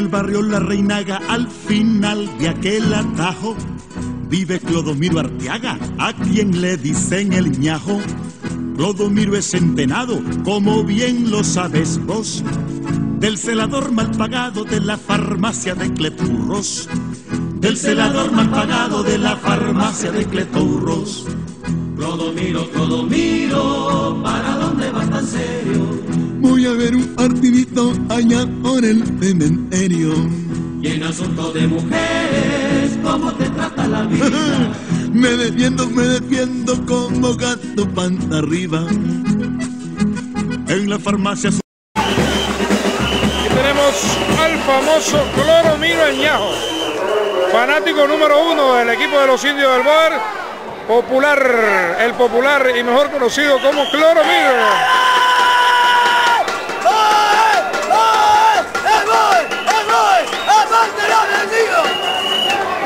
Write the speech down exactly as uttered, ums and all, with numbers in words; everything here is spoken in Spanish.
el barrio La Reinaga, al final de aquel atajo, vive Clodomiro Arteaga, a quien le dicen el ñajo. Clodomiro es centenado, como bien lo sabes vos, del celador mal pagado de la farmacia de Cleturros. Del celador mal pagado de la farmacia de Cleturros. Clodomiro, Clodomiro, ¿para dónde vas tan serio? Voy a ver un partidito allá por el cementerio. Y en asunto de mujeres, ¿cómo te trata la vida? Me defiendo, me defiendo como gato panta arriba. En la farmacia. Aquí tenemos al famoso Clodomiro Añajo, fanático número uno del equipo de los Indios del Boer, popular, el popular y mejor conocido como Clodomiro.